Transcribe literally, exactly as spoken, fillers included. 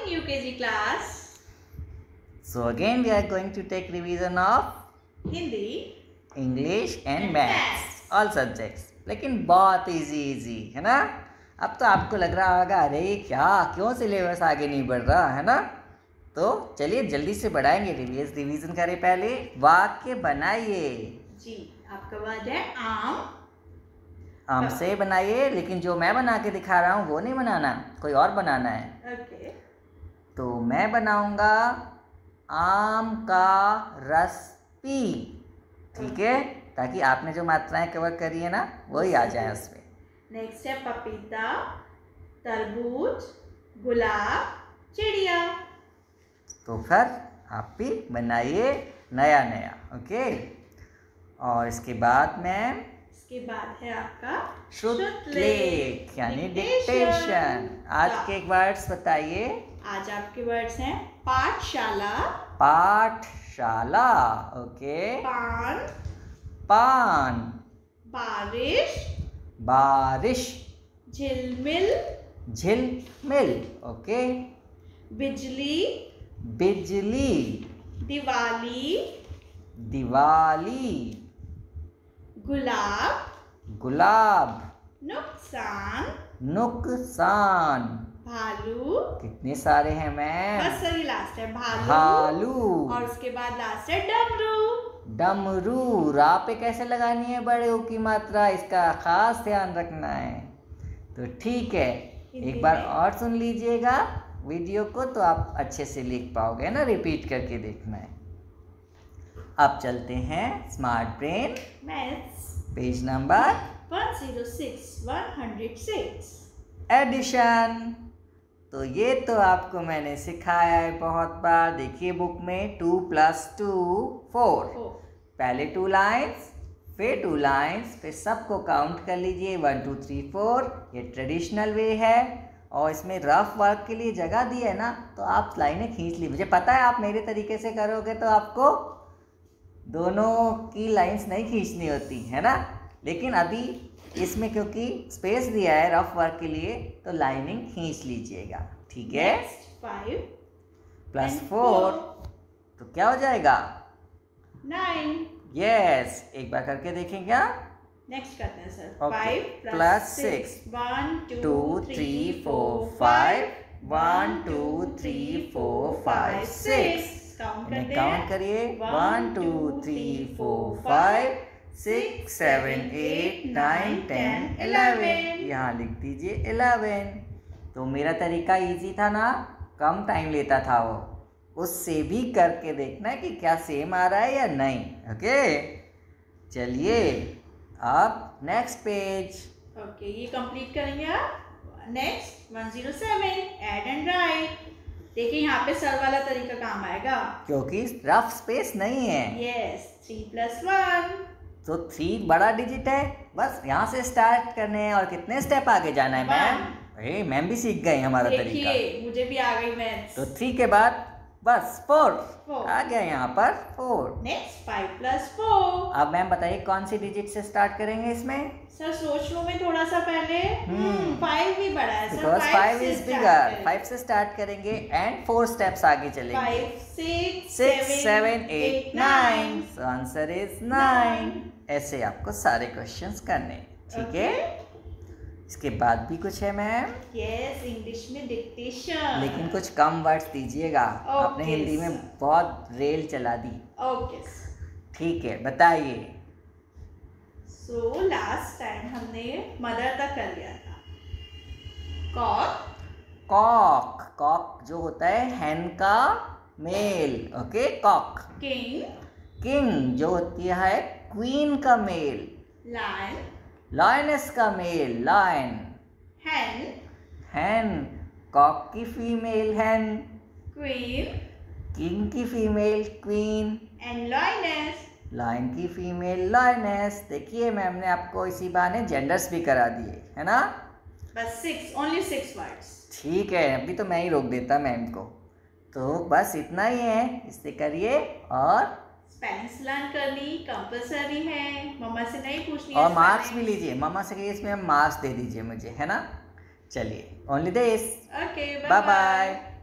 U K G class. So again we are going to take revision of Hindi, English and and Maths, Maths. all subjects. लेकिन बहुत easy easy है ना। अब तो आपको लग रहा होगा अरे क्या क्यों सिलेबस आगे नहीं बढ़ रहा है ना। तो चलिए जल्दी से बढ़ाएंगे, रिवीज रिवीजन करें। पहले वाक्य बनाइए। जी, आपका वर्ड है आम। आम से बनाइए, लेकिन जो मैं बना के दिखा रहा हूँ वो नहीं बनाना, कोई और बनाना है। ओके। तो मैं बनाऊंगा आम का रस पी, ठीक है, ताकि आपने जो मात्राएं कवर करी है ना वही आ जाए उसमें। नेक्स्ट है पपीता, तरबूज, गुलाब, चिड़िया। तो फिर आप भी बनाइए नया नया, ओके। और इसके बाद में इसके बाद है आपका श्रुतलेख यानी डिक्टेशन। आज के एक वर्ड्स बताइए। आज आपके वर्ड्स हैं पाठशाला, पाठशाला, ओके। पान, पान, बारिश, बारिश, झिलमिल, झिलमिल, ओके। बिजली, बिजली, दिवाली, दिवाली, गुलाब, गुलाब, नुकसान, नुकसान। भालू, कितने सारे हैं मैम? बस सही लास्ट है भालू। भालू। और उसके बाद लास्ट है डमरू। डमरू। रा पे कैसे लगानी है बड़े ओ की मात्रा, इसका खास ध्यान रखना है। तो ठीक है, एक बार और सुन लीजिएगा वीडियो को तो आप अच्छे से लिख पाओगे ना, रिपीट करके देखना है। अब चलते हैं smart brain maths, page number one zero six, one zero six. Addition. तो ये तो आपको मैंने सिखाया है बहुत बार। देखिए बुक में टू प्लस टू फोर। पहले टू लाइन्स, फिर टू लाइन्स, फिर सबको काउंट कर लीजिए वन टू थ्री फोर। ये ट्रेडिशनल वे है और इसमें रफ वर्क के लिए जगह दी है ना, तो आप लाइनें खींच ली। मुझे पता है आप मेरे तरीके से करोगे तो आपको दोनों की लाइंस नहीं खींचनी होती है ना, लेकिन अभी इसमें क्योंकि स्पेस दिया है रफ वर्क के लिए तो लाइनिंग खींच लीजिएगा, ठीक है। फाइव प्लस फोर तो क्या हो जाएगा? नाइन। यस, एक बार करके देखें क्या? नेक्स्ट करते हैं sir. Okay. Five plus six, one two three four five, one two three four five six. Count करते हैं। काउंट करिए one two three four five six seven eight nine ten eleven. यहाँ लिख दीजिए इलेवन। तो मेरा तरीका इजी था ना, कम टाइम लेता था वो, उससे भी करके देखना है कि क्या सेम आ रहा है या नहीं, ओके। चलिए अब नेक्स्ट पेज। ओके, ये कंप्लीट करेंगे आप। Next one zero seven, add and write. देखिए यहाँ पे सर वाला तरीका काम आएगा क्योंकि रफ स्पेस नहीं है। Yes, three plus one. तो थ्री बड़ा डिजिट है, बस यहाँ से स्टार्ट करने हैं और कितने स्टेप आगे जाना है मैम? अरे मैम भी सीख गए हमारा तरीका। देखिए मुझे भी आ गई मैथ्स। तो थ्री के बाद बस फोर Four. आ गया यहाँ पर four. Next five plus four. अब मैम बताइए कौन सी डिजिट से स्टार्ट करेंगे इसमें? सर सोच लो मैं थोड़ा सा पहले। हम्म फाइव भी बड़ा है sir. Because five is bigger. Five से स्टार्ट करेंगे एंड फोर स्टेप्स आगे चलेंगे। Five six six seven eight nine. So answer is nine. ऐसे आपको सारे क्वेश्चंस करने, ठीक है। इसके बाद भी कुछ है मैम? यस, इंग्लिश में डिक्टेशन। लेकिन कुछ कम वर्ड्स दीजिएगा, आपने Okay. हिंदी में बहुत रेल चला दी। ओके, ठीक है, बताइए। सो लास्ट टाइम हमने मदर तक कर लिया था। कॉक, कॉक, कॉक जो होता है हैन का male, okay, cock. King, king जो होती है क्वीन का मेल। लायन, लायनेस का male, lion. Hen, hen, cock की फीमेल हैन, क्वीन किंग की female queen, and lioness, lion की फीमेल लायनेस। देखिए मैम ने आपको इसी बहाने जेंडर्स भी करा दिए है ना। बस सिक्स, ओनली सिक्स वर्ड्स। ठीक है, अभी तो मैं ही रोक देता मैम को। तो बस इतना ही है, इससे करिए और स्पेलिंग्स लर्न करनी कंपलसरी है, मम्मा से नहीं पूछनी और है। मार्क्स भी लीजिए, मम्मा से कहिए इसमें मार्क्स दे दीजिए मुझे, है ना। चलिए, only this, okay, bye bye.